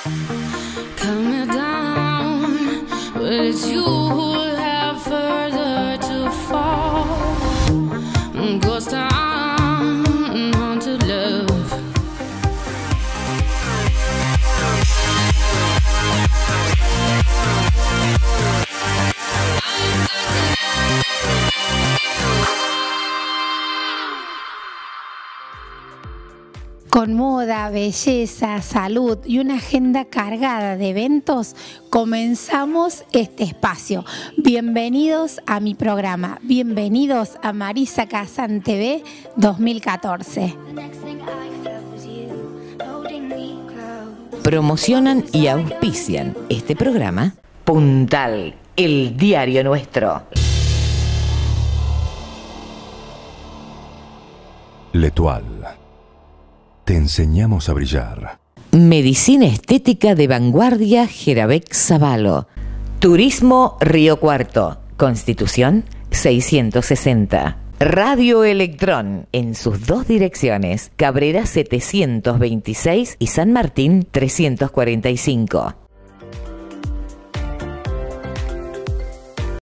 Come down, but it's you who have further to fall. Ghost town, haunted love. Con moda, belleza, salud y una agenda cargada de eventos, comenzamos este espacio. Bienvenidos a mi programa, bienvenidos a Marisa Kazan TV 2014. Promocionan y auspician este programa Puntal, el diario nuestro. L'Etoile. Te enseñamos a brillar. Medicina estética de vanguardia Jerabec Zavalo. Turismo Río Cuarto. Constitución 660. Radio Electrón en sus dos direcciones, Cabrera 726 y San Martín 345.